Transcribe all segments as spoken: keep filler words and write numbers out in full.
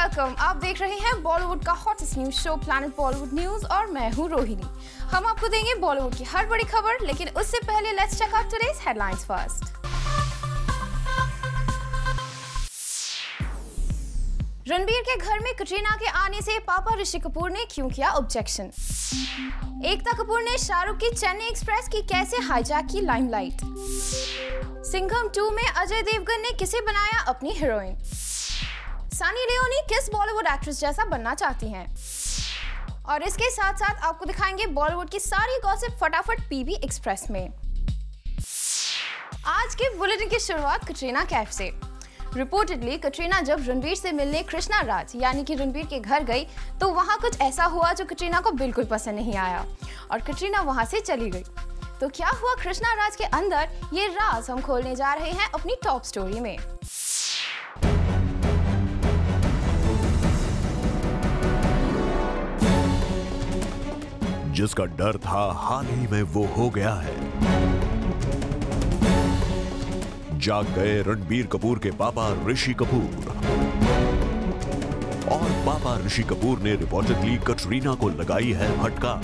Welcome, आप देख रहे हैं बॉलीवुड का hottest news show planet Bollywood news और मैं हूं रोहिणी। हम आपको देंगे बॉलीवुड की हर बड़ी खबर, लेकिन उससे पहले let's check out today's headlines first. Ranbir के घर में कटरीना के आने से पापा ऋषि कपूर ने क्यों किया ऑब्जेक्शन। एकता कपूर ने शाहरुख की चेन्नई एक्सप्रेस की कैसे हाईजैक की लाइमलाइट। सिंघम टू में अजय देवगन ने किसे बनाया अपनी हीरोइन। सनी लियोनी किस बॉलीवुड एक्ट्रेस जैसा बनना चाहती हैं। और इसके साथ साथ आपको दिखाएंगे बॉलीवुड की सारी गॉसिप फटाफट पीबी एक्सप्रेस में। आज के बुलेटिन की शुरुआत कटरीना कैफ से। रिपोर्टेडली कटरीना जब रणबीर से मिलने कृष्णा राज यानी कि रणबीर के घर गई तो वहां कुछ ऐसा हुआ जो कटरीना को बिल्कुल पसंद नहीं आया और कटरीना वहां से चली गई। तो क्या हुआ कृष्णा राज के अंदर, ये राज हम खोलने जा रहे हैं अपनी टॉप स्टोरी में। जिसका डर था हाल ही में वो हो गया है। जाग गए रणबीर कपूर के पापा ऋषि कपूर और पापा ऋषि कपूर ने रिपोर्टेडली कटरीना को लगाई है फटकार।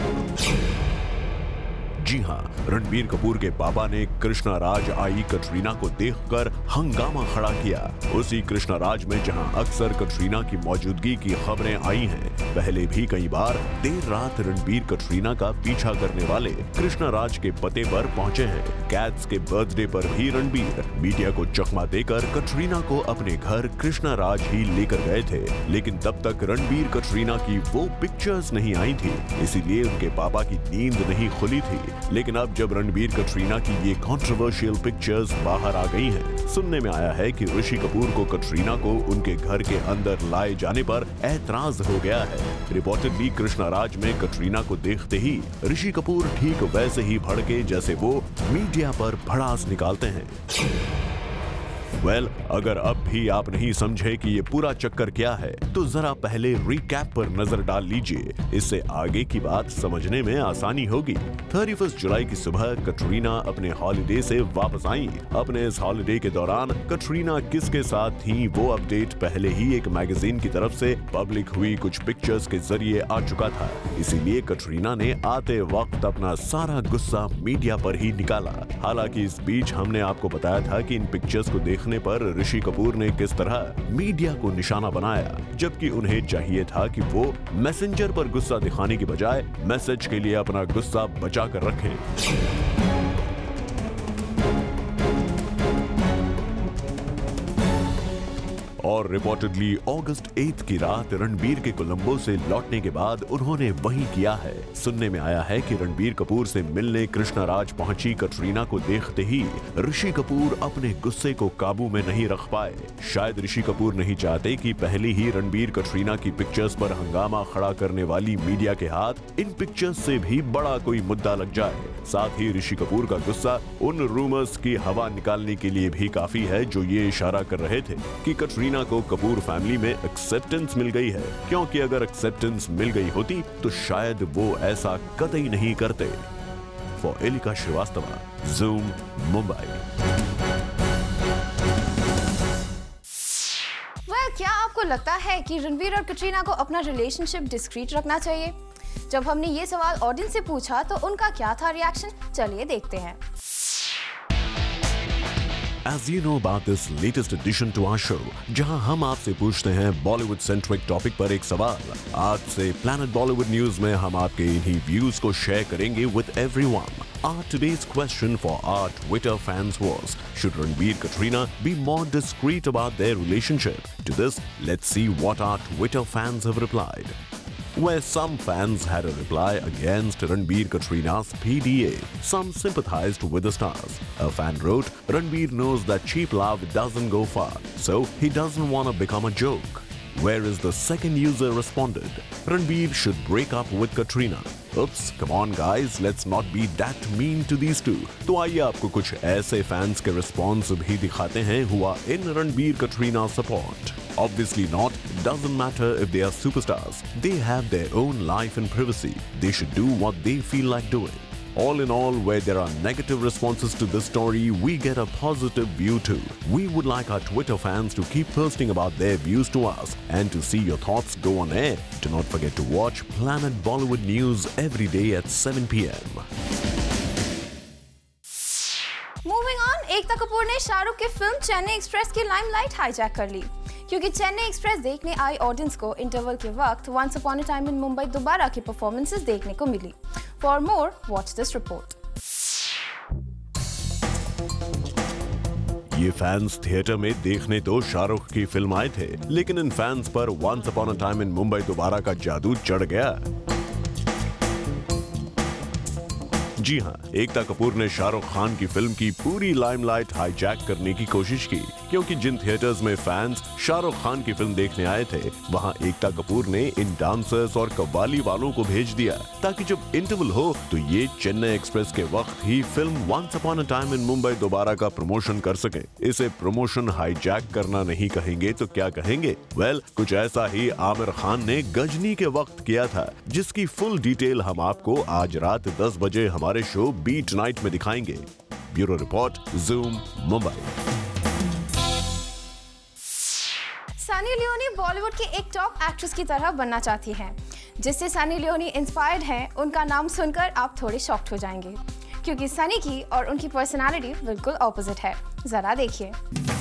जी हां, रणबीर कपूर के पापा ने कृष्णा राज आई कटरीना को देखकर हंगामा खड़ा किया। उसी कृष्णा राज में जहां अक्सर कटरीना की मौजूदगी की खबरें आई हैं, पहले भी कई बार देर रात रणबीर कटरीना का पीछा करने वाले कृष्णा राज के पते पर पहुंचे हैं। कैट्स के बर्थडे पर भी रणबीर मीडिया को चकमा देकर कटरीना को अपने घर कृष्णा राज ही लेकर गए थे, लेकिन तब तक रणबीर कटरीना की वो पिक्चर्स नहीं आई थी, इसीलिए उनके पापा की नींद नहीं खुली थी। लेकिन अब जब रणबीर कटरीना की ये कंट्रोवर्शियल पिक्चर्स बाहर आ गई हैं, सुनने में आया है कि ऋषि कपूर को कटरीना को उनके घर के अंदर लाए जाने पर ऐतराज हो गया है। रिपोर्टेडली कृष्णा राज में कटरीना को देखते ही ऋषि कपूर ठीक वैसे ही भड़के जैसे वो मीडिया पर भड़ास निकालते हैं। वेल well, अगर अब भी आप नहीं समझे कि ये पूरा चक्कर क्या है, तो जरा पहले रिकैप पर नजर डाल लीजिए, इससे आगे की बात समझने में आसानी होगी। इकतीस जुलाई की सुबह कटरीना अपने हॉलिडे से वापस आई। अपने इस हॉलिडे के दौरान कटरीना किसके साथ थी वो अपडेट पहले ही एक मैगजीन की तरफ से पब्लिक हुई कुछ पिक्चर्स के जरिए आ चुका था, इसीलिए कटरीना ने आते वक्त अपना सारा गुस्सा मीडिया पर ही निकाला। हालांकि इस बीच हमने आपको बताया था कि इन पिक्चर्स को देखने पर ऋषि कपूर ने किस तरह मीडिया को निशाना बनाया, जबकि उन्हें चाहिए था कि वो मैसेंजर पर गुस्सा दिखाने की बजाय मैसेज के लिए अपना गुस्सा बचा कर रखें। और रिपोर्टेडली अगस्त आठवीं की रात रणबीर के कोलंबो से लौटने के बाद उन्होंने वही किया है। सुनने में आया है कि रणबीर कपूर से मिलने कृष्णा राज पहुंची कटरीना को देखते ही ऋषि कपूर अपने गुस्से को काबू में नहीं रख पाए। शायद ऋषि कपूर नहीं चाहते कि पहले ही रणबीर कटरीना की पिक्चर्स पर हंगामा खड़ा करने वाली मीडिया के हाथ इन पिक्चर्स से भी बड़ा कोई मुद्दा लग जाए। साथ ही ऋषि कपूर का गुस्सा उन रूमर्स की हवा निकालने के लिए भी काफी है जो ये इशारा कर रहे थे कि कटरीना को कपूर फैमिली में एक्सेप्टेंस मिल गई है, क्योंकि अगर एक्सेप्टेंस मिल गई होती तो शायद वो ऐसा कतई नहीं करते। For Elika Srivastava, Zoom, Mumbai. well, क्या आपको लगता है कि रणबीर और कटरीना को अपना रिलेशनशिप डिस्क्रीट रखना चाहिए? जब हमने ये सवाल ऑडियंस से पूछा तो उनका क्या था रिएक्शन, चलिए देखते हैं। As you know about this latest addition to our show, जहां हम आपसे पूछते हैं बॉलीवुड सेंट्रिक टॉपिक पर एक सवाल, आज से प्लैनेट बॉलीवुड न्यूज में हम आपके इन्हीं व्यूज को शेयर करेंगे with everyone. Our today's question for our Twitter fans was, should Ranbir Katrina be more discreet about their relationship? To this, let's see what our Twitter fans have replied. Where some fans had a reply against Ranbir Katrina's P D A. Some sympathized with the stars. A fan wrote, Ranbir knows that cheap love doesn't go far, so he doesn't want to become a joke. Whereas the second user responded, Ranbir should break up with Katrina. Oops, come on guys, let's not be that mean to these two. तो आइए आपको कुछ ऐसे fans के response भी दिखाते हैं हुआ इन Ranbir Katrina support. Obviously not, doesn't matter if they are superstars. They have their own life and privacy. They should do what they feel like doing. All in all, where there are negative responses to this story, we get a positive view too. We would like our Twitter fans to keep posting about their views to us, and to see your thoughts go on air, do not forget to watch Planet Bollywood News every day at seven p m moving on, Ekta Kapoor ने शाहरुख की फिल्म Chennai Express की limelight hijack कर ली, क्योंकि Chennai express देखने आई audience को interval के वक्त once upon a time in Mumbai Dobaara की परफॉर्मेंसेस देखने को मिली। For more, watch this report. ये फैंस थिएटर में देखने तो शाहरुख की फिल्म आए थे, लेकिन इन फैंस पर once upon a time in Mumbai Dobaara का जादू चढ़ गया। जी हां, एकता कपूर ने शाहरुख खान की फिल्म की पूरी लाइमलाइट हाईजैक करने की कोशिश की, क्योंकि जिन थिएटर्स में फैंस शाहरुख खान की फिल्म देखने आए थे, वहां एकता कपूर ने इन डांसर्स और कव्वाली वालों को भेज दिया, ताकि जब इंटरवल हो तो ये चेन्नई एक्सप्रेस के वक्त ही फिल्म once upon a time in Mumbai Dobaara का प्रमोशन कर सके। इसे प्रमोशन हाईजैक करना नहीं कहेंगे तो क्या कहेंगे? वेल well, कुछ ऐसा ही आमिर खान ने गजनी के वक्त किया था, जिसकी फुल डिटेल हम आपको आज रात दस बजे हमारे शो बीट नाइट में दिखाएंगे। Bureau report, Zoom, Mumbai. Sunny Leone Bollywood की एक टॉप एक्ट्रेस की तरह बनना चाहती हैं। जिससे सनी लियोनी इंस्पायर्ड हैं, उनका नाम सुनकर आप थोड़े शॉक्ड हो जाएंगे, क्योंकि सनी की और उनकी पर्सनालिटी बिल्कुल ऑपोजिट है। जरा देखिए।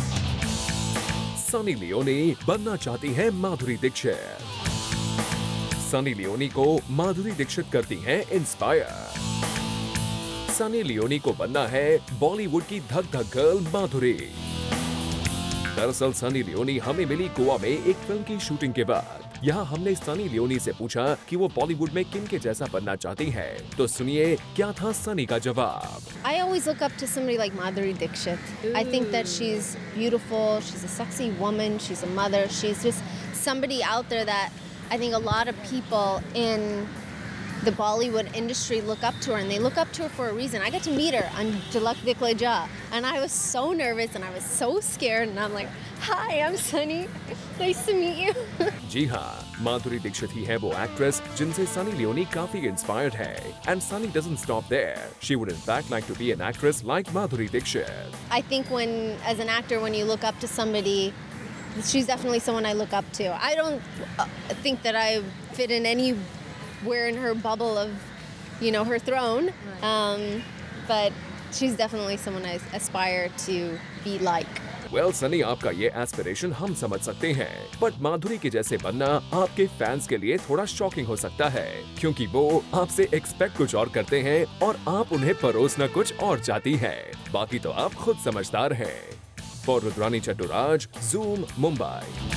सनी लियोनी बनना चाहती है माधुरी दीक्षित। सनी लियोनी को माधुरी दीक्षित करती हैं इंस्पायर। सनी लियोनी को बनना है बॉलीवुड की धक धक गर्ल माधुरी। दरअसल सनी लियोनी हमें मिली गोवा में एक फिल्म की शूटिंग के बाद। यहाँ हमने सनी लियोनी से पूछा कि वो बॉलीवुड में किन के जैसा बनना चाहती है, तो सुनिए क्या था सनी का जवाब। I always look up to somebody like Madhuri Dixit. I think that she's beautiful, she's a sexy woman, she's a mother, she's just somebody out there that I think a lot of people in the Bollywood industry look up to her, and they look up to her for a reason. I got to meet her on Jalak Dikhle Ja, and I was so nervous and I was so scared, and I'm like, hi, I'm Sunny, nice to meet you. जी हाँ, माधुरी दीक्षित ही है वो actress जिनसे Sunny Leone काफी inspired है, and Sunny doesn't stop there. She would in fact like to be an actress like Madhuri Dixit. I think when, as an actor, when you look up to somebody, she's definitely someone I look up to. I don't uh, think that I fit in any we're in her bubble of, you know, her throne. Um, but she's definitely someone I aspire to be like. Well, Sunny, आपका ये aspiration हम समझ सकते हैं, but माधुरी के जैसे बनना आपके फैंस के लिए थोड़ा शॉकिंग हो सकता है, क्योंकि वो आपसे एक्सपेक्ट कुछ और करते हैं और आप उन्हें परोसना कुछ और चाहती हैं। बाकी तो आप खुद समझदार हैं। For Rudrani Chatturaj, Zoom, Mumbai.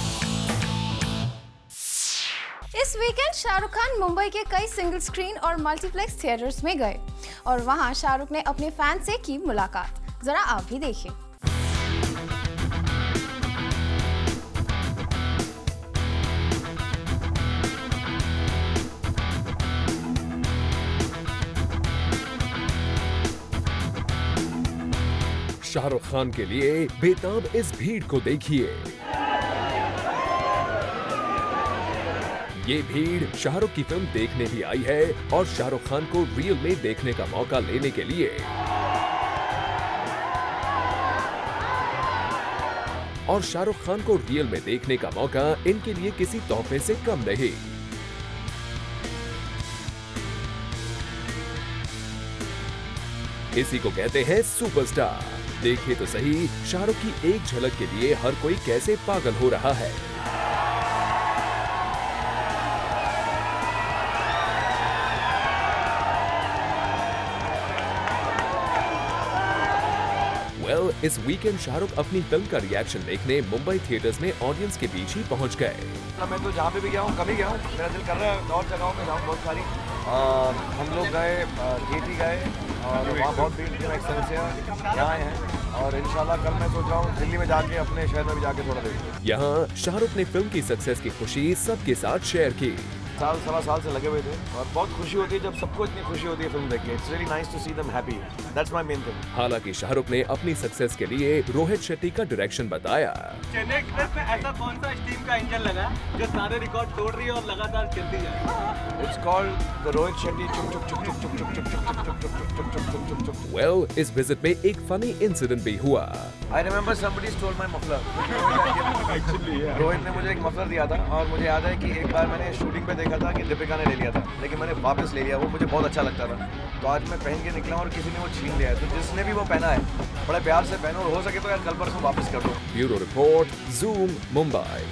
इस वीकेंड शाहरुख खान मुंबई के कई सिंगल स्क्रीन और मल्टीप्लेक्स थिएटर्स में गए और वहां शाहरुख ने अपने फैन से की मुलाकात। जरा आप भी देखिए। शाहरुख खान के लिए बेताब इस भीड़ को देखिए। ये भीड़ शाहरुख की फिल्म देखने भी आई है और शाहरुख खान को रियल में देखने का मौका लेने के लिए। और शाहरुख खान को रियल में देखने का मौका इनके लिए किसी तोहफे से कम नहीं। इसी को कहते हैं सुपरस्टार। देखिए तो सही, शाहरुख की एक झलक के लिए हर कोई कैसे पागल हो रहा है। वेल well, इस वीकेंड शाहरुख अपनी फिल्म का रिएक्शन देखने मुंबई थिएटर्स में ऑडियंस के बीच ही पहुंच गए। मैं तो जहाँ पे भी गया हूँ, कभी गया हूँ, मेरा दिल कर रहा है और जगहों में जाऊँ बहुत सारी। आ, हम लोग गए, गेटी गए और वहाँ बहुत भीड़ थी, एक्सेलेंसिया यहाँ हैं और इंशाल्लाह कल मैं सोच रहा हूँ दिल्ली में जाके अपने शहर में भी जाके थोड़ा देखूँ। यहाँ शाहरुख ने फिल्म की सक्सेस की खुशी सबके साथ शेयर की। साल सवा साल से लगे हुए थे और बहुत खुशी होती है जब सबको इतनी खुशी होती है फिल्म देख के। It's really nice to see them happy, that's my main thing. हालांकि शाहरुख ने अपनी सक्सेस के लिए रोहित शेट्टी का डायरेक्शन बताया। चेन्नई एक्सप्रेस में ऐसा कौन सा स्टीम का इंजन लगा जो सारे रिकॉर्ड तोड़ रही है और लगातार चलती जाए? It's called the Rohit Shetty चुक चुक चुक चुक चुक चुक चुक चुक चुक चुक चुक चुक चुक चुक चुक चुक। वेल, इस विजिट में एक फनी इंसिडेंट भी हुआ। I remember somebody stole my muffler. Rohit ने मुझे एक मफलर दिया था और मुझे याद है कि एक बार मैंने शूटिंग पे देखा था कि दीपिका ने ले लिया था, लेकिन मैंने वापस ले लिया। वो मुझे बहुत अच्छा लगता था, तो आज मैं पहन के निकला और किसी ने वो छीन लिया है। तो जिसने भी वो पहना है बड़े प्यार से पहनो और हो सके तो यार कल परसों वापस कर दो। Bureau report, Zoom, Mumbai.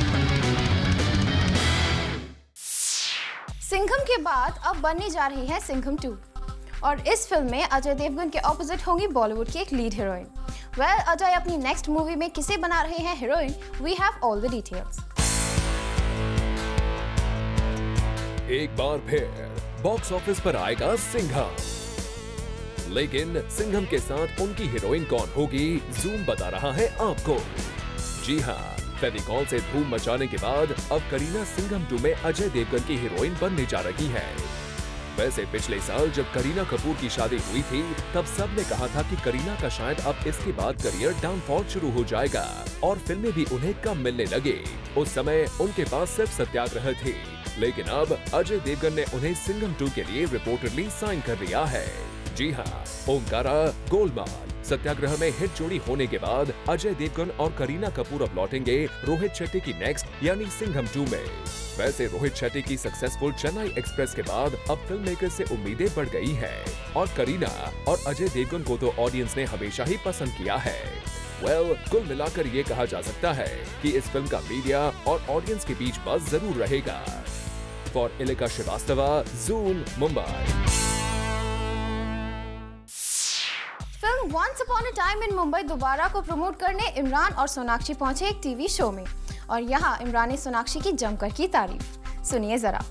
Singham के बाद अब बनने जा रही है सिंघम टू, और इस फिल्म में अजय देवगन के ऑपोजिट होंगी बॉलीवुड की एक लीड हीरोइन। वेल, अजय अपनी नेक्स्ट मूवी में किसे बना रहे हैं heroine? We have all the details. एक बार फिर बॉक्स ऑफिस पर आएगा सिंघम, लेकिन सिंघम के साथ उनकी हीरोइन कौन होगी, ज़ूम बता रहा है आपको। जी हाँ, फेविकॉल से धूम मचाने के बाद अब करीना सिंघम टू में अजय देवगन की हीरोइन बनने जा रही है। वैसे पिछले साल जब करीना कपूर की शादी हुई थी, तब सब ने कहा था कि करीना का शायद अब इसके बाद करियर डाउनफॉल शुरू हो जाएगा और फिल्में भी उन्हें कम मिलने लगे। उस समय उनके पास सिर्फ सत्याग्रह थी, लेकिन अब अजय देवगन ने उन्हें सिंघम टू के लिए रिपोर्टेडली साइन कर लिया है। जी हाँ, ओमकारा, गोलमाल, सत्याग्रह में हिट जोड़ी होने के बाद अजय देवगन और करीना कपूर अब लौटेंगे रोहित शेट्टी की नेक्स्ट यानी सिंघम टू में। वैसे रोहित शेट्टी की सक्सेसफुल चेन्नई एक्सप्रेस के बाद अब फिल्म मेकर से उम्मीदें बढ़ गई हैं और करीना और अजय देवगन को तो ऑडियंस ने हमेशा ही पसंद किया है। वेल, well, कुल मिलाकर ये कहा जा सकता है कि इस फिल्म का मीडिया और ऑडियंस के बीच बज़ जरूर रहेगा। For Ilika Srivastava, Zoom, Mumbai. फिल्म once upon a time in Mumbai Dobaara को प्रमोट करने इमरान और सोनाक्षी पहुंचे एक टीवी शो में, और यहाँ इमरान ने सोनाक्षी की जमकर की तारीफ। सुनिए जरा।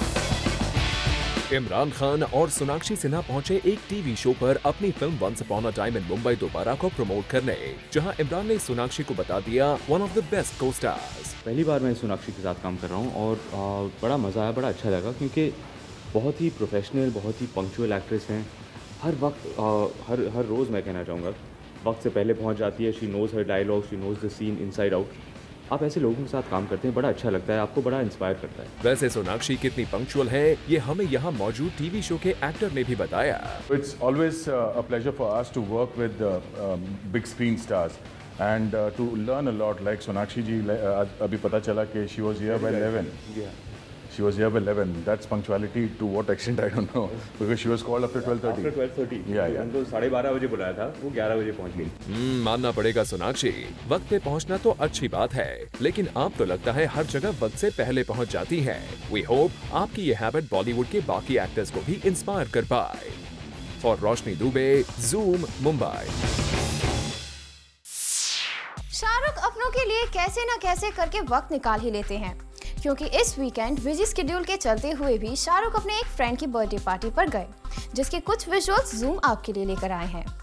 इमरान खान और सोनाक्षी सिन्हा पहुंचे एक टीवी शो पर अपनी फिल्म once upon a time in Mumbai Dobaara को प्रमोट करने, जहां इमरान ने सोनाक्षी को बता दिया one of the best costars. पहली बार मैं सोनाक्षी के साथ काम कर रहा हूं और आ, बड़ा मज़ा आया, बड़ा अच्छा लगा, क्योंकि बहुत ही प्रोफेशनल, बहुत ही पंक्चुअल एक्ट्रेस हैं। हर वक्त आ, हर हर रोज़ मैं कहना चाहूँगा वक्त से पहले पहुँच जाती है। She knows her dialogue, she knows the scene inside out. आप ऐसे लोगों के साथ काम करते हैं, बड़ा अच्छा लगता है, आपको बड़ा इंस्पायर करता है। वैसे सोनाक्षी कितनी पंक्चुअल है, ये हमें यहाँ मौजूद टीवी शो के एक्टर ने भी बताया। It's always uh, a pleasure for us to work with uh, um, big screen stars and uh, to learn a lot. Like Sonakshi ji, uh, अभी पता चला कि she was here by eleven. Yeah. She was here by eleven. That's punctuality to what extent I don't know, because she was called after twelve thirty. After twelve thirty. Yeah, yeah. उनको साढ़े बारह बजे बुलाया था, वो ग्यारह बजे पहुंच गई। हम्म, मानना पड़ेगा सोनाक्षी, वक्त पे पहुंचना तो अच्छी बात है, लेकिन आप तो लगता है हर जगह वक्त से पहले पहुंच जाती हैं। We hope आपकी ये हैबिट बॉलीवुड के बाकी एक्टर्स को भी इंस्पायर कर पाए। For Roshni Dubey, Zoom, Mumbai. शाहरुख अपनों के लिए कैसे न कैसे करके वक्त निकाल ही लेते हैं, क्योंकि इस वीकेंड बिजी शेड्यूल के चलते हुए भी शाहरुख अपने एक फ्रेंड की बर्थडे पार्टी पर गए, जिसके कुछ विजुअल्स ज़ूम आपके लिए लेकर आए हैं।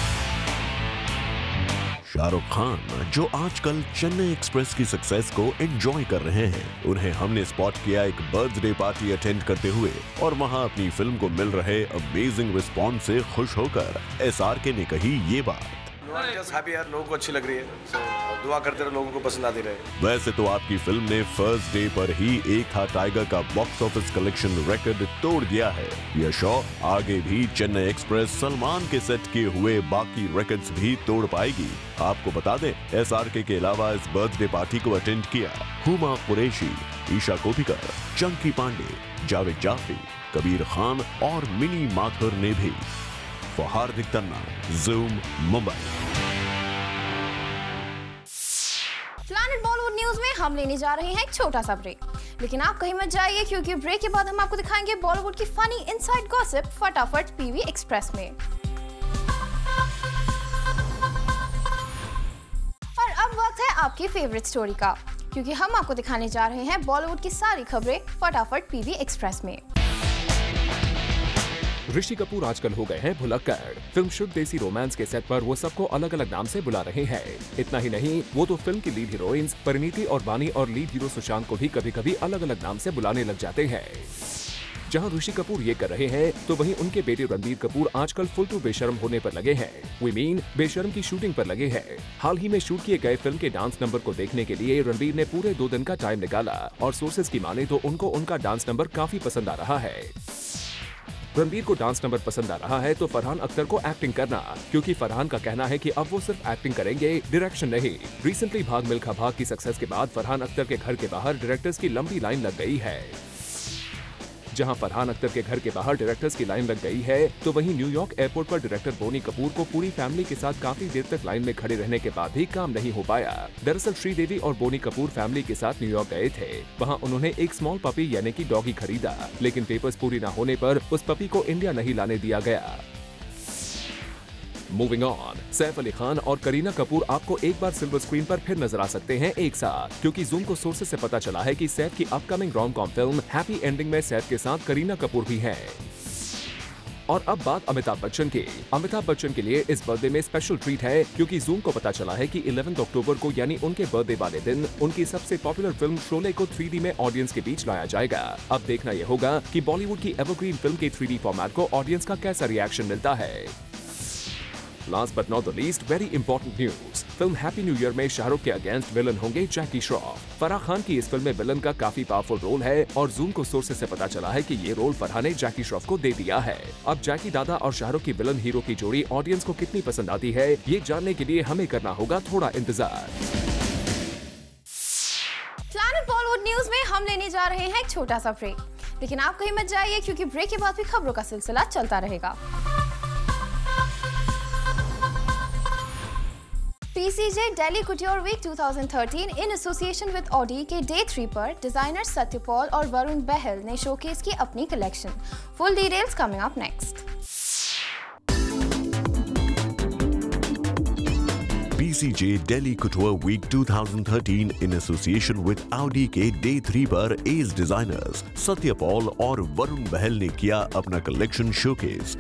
शाहरुख खान, जो आजकल चेन्नई एक्सप्रेस की सक्सेस को एंजॉय कर रहे हैं, उन्हें हमने स्पॉट किया एक बर्थडे पार्टी अटेंड करते हुए और वहां अपनी फिल्म को मिल रहे अमेजिंग रिस्पॉन्स से खुश होकर एसआरके ने कही ये बात। Just happy यार, लोगों को अच्छी लग रही है, so, दुआ करते रहो लोगों को पसंद आती रहे। वैसे तो आपकी फिल्म ने फर्स्ट डे पर ही एक था टाइगर का बॉक्स ऑफिस कलेक्शन रिकॉर्ड तोड़ दिया है। यह शो आगे भी चेन्नई एक्सप्रेस सलमान के सेट किए हुए बाकी रिकॉर्ड्स भी तोड़ पाएगी। आपको बता दें, एसआरके के अलावा इस बर्थडे पार्टी को अटेंड किया हुमा कुरैशी, ईशा कोप्पिकर, चंकी पांडे, जावेद जाफरी, कबीर खान और मिनी माथुर ने भी। Hardik Tanna, Zoom, Mumbai. Planet Bollywood news में हम लेने जा रहे हैं एक छोटा सा ब्रेक, लेकिन आप कहीं मत जाइए, क्योंकि ब्रेक के बाद हम आपको दिखाएंगे बॉलीवुड की फनी इनसाइड गॉसिप फटाफट पीवी एक्सप्रेस में। और अब वक्त है आपकी फेवरेट स्टोरी का, क्योंकि हम आपको दिखाने जा रहे हैं बॉलीवुड की सारी खबरें फटाफट पीवी एक्सप्रेस में। ऋषि कपूर आजकल हो गए हैं भुलक्कड़। फिल्म शुद्ध देसी रोमांस के सेट पर वो सबको अलग अलग नाम से बुला रहे हैं। इतना ही नहीं, वो तो फिल्म की लीड हीरोइंस परिणीति और बानी और लीड हीरो सुशांत को भी कभी कभी अलग अलग नाम से बुलाने लग जाते हैं। जहां ऋषि कपूर ये कर रहे हैं, तो वहीं उनके बेटे रणबीर कपूर आजकल फुल टू बेशर्म होने पर लगे हैं। वी मीन बेशर्म की शूटिंग पर लगे हैं। हाल ही में शूट किए गए फिल्म के डांस नंबर को देखने के लिए रणबीर ने पूरे दो दिन का टाइम निकाला और सोर्सेज की माने तो उनको उनका डांस नंबर काफी पसंद आ रहा है। रणबीर को डांस नंबर पसंद आ रहा है तो फरहान अख्तर को एक्टिंग करना, क्योंकि फरहान का कहना है कि अब वो सिर्फ एक्टिंग करेंगे, डायरेक्शन नहीं। रिसेंटली भाग मिल्खा भाग की सक्सेस के बाद फरहान अख्तर के घर के बाहर डायरेक्टर्स की लंबी लाइन लग गई है। जहां फरहान अख्तर के घर के बाहर डायरेक्टर्स की लाइन लग गई है, तो वहीं न्यूयॉर्क एयरपोर्ट पर डायरेक्टर बोनी कपूर को पूरी फैमिली के साथ काफी देर तक लाइन में खड़े रहने के बाद भी काम नहीं हो पाया। दरअसल श्रीदेवी और बोनी कपूर फैमिली के साथ न्यूयॉर्क गए थे। वहां उन्होंने एक स्मॉल पपी यानी कि डॉगी खरीदा, लेकिन पेपर्स पूरी न होने पर उस पपी को इंडिया नहीं लाने दिया गया। मूविंग ऑन, सैफ अली खान और करीना कपूर आपको एक बार सिल्वर स्क्रीन पर फिर नजर आ सकते हैं एक साथ, क्योंकि जूम को सोर्सेज से पता चला है कि सैफ की अपकमिंग रोम कॉम फिल्म हैप्पी एंडिंग में सैफ के साथ करीना कपूर भी हैं। और अब बात अमिताभ बच्चन की। अमिताभ बच्चन के लिए इस बर्थडे में स्पेशल ट्रीट है, क्योंकि जूम को पता चला है कि ग्यारह अक्टूबर को यानी उनके बर्थडे वाले दिन उनकी सबसे पॉपुलर फिल्म शोले को थ्री डी में ऑडियंस के बीच लाया जाएगा। अब देखना यह होगा कि बॉलीवुड की एवरग्रीन फिल्म के थ्री डी फॉर्मेट को ऑडियंस का कैसा रिएक्शन मिलता है। Last but not the least, very important news. फिल्म हैप्पी न्यू ईयर में शाहरुख के अगेंस्ट विलन होंगे जैकी श्रॉफ। फराह खान की इस फिल्म में विलन का काफी पावरफुल रोल है और जूम को सोर्सेज से पता चला है कि ये रोल फरहान ने जैकी श्रॉफ को दे दिया है। अब जैकी दादा और शाहरुख की विलन हीरो की जोड़ी ऑडियंस को कितनी पसंद आती है, ये जानने के लिए हमें करना होगा थोड़ा इंतजार। प्लैनेट बॉलीवुड न्यूज में हम लेने जा रहे हैं एक छोटा सा ब्रेक, लेकिन आप कहीं मत जाइए क्योंकि ब्रेक के बाद भी खबरों का सिलसिला चलता रहेगा। P C J Delhi Couture Week twenty thirteen in association with Audi के डे थ्री पर डिजाइनर सत्यपाल और वरुण बहल ने शोकेस की अपनी collection. Full details coming up next. P C J Delhi Couture Week twenty thirteen in association with Audi के day three पर as designers Satyapal और वरुण बहल ने किया अपना collection showcase.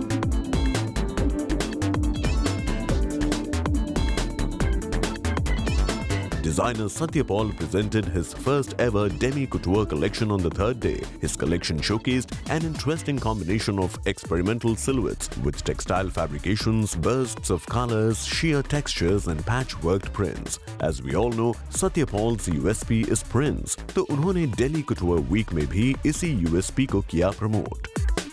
Designer Satyapal presented his first ever demi couture collection on the third day. His collection showcased an interesting combination of experimental silhouettes with textile fabrications, bursts of colors, sheer textures and patchworked prints. As we all know, Satyapal's U S P is prints, तो उन्होंने Delhi Couture Week में भी इसी U S P को किया प्रमोट।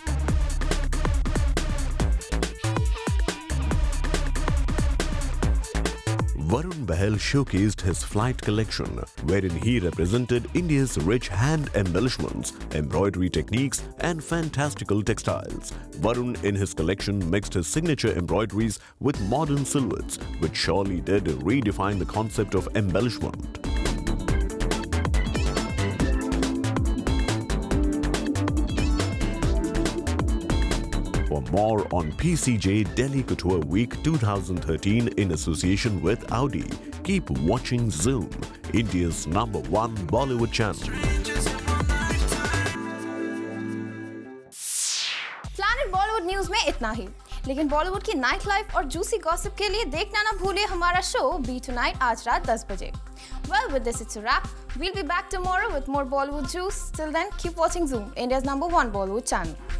Varun Bahel showcased his flight collection, wherein he represented India's rich hand embellishments, embroidery techniques, and fantastical textiles. Varun, in his collection, mixed his signature embroideries with modern silhouettes, which surely did redefine the concept of embellishment. For more on P C J Delhi Couture Week twenty thirteen in association with Audi, keep watching Zoom, India's number one Bollywood channel. Planet Bollywood news में इतना ही, लेकिन Bollywood की night life और juicy gossip के लिए देखना ना भूलिए हमारा शो बी टुनाइट आज रात दस बजे। Well, with this it's a wrap. We'll be back tomorrow with more Bollywood juice. Till then, keep watching Zoom, India's number one Bollywood channel.